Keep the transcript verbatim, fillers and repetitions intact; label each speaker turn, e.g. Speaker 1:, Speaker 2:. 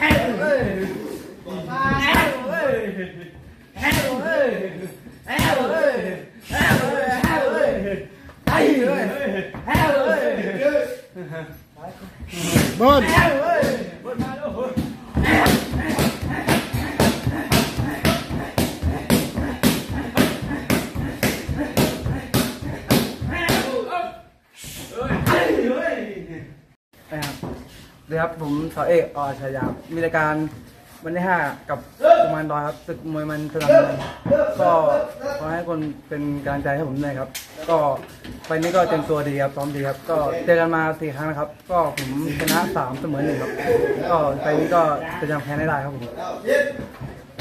Speaker 1: บอล
Speaker 2: เดี๋ยวครับผมสาวเอกอชยามีรายการวันที่ห้ากับกุมารดอยครับศึกมวยมันสนามก็ขอให้คนเป็นกำลังใจให้ผมด้วยครับก็ไฟนี้ก็เต็มตัวดีครับซ้อมดีครับก็เจอกันมาสี่ครั้งนะครับก็ผมชนะสามเสมอหนึ่งครับก็ไฟนี้ก็จะยังแพ้ไม่ได้ครับผม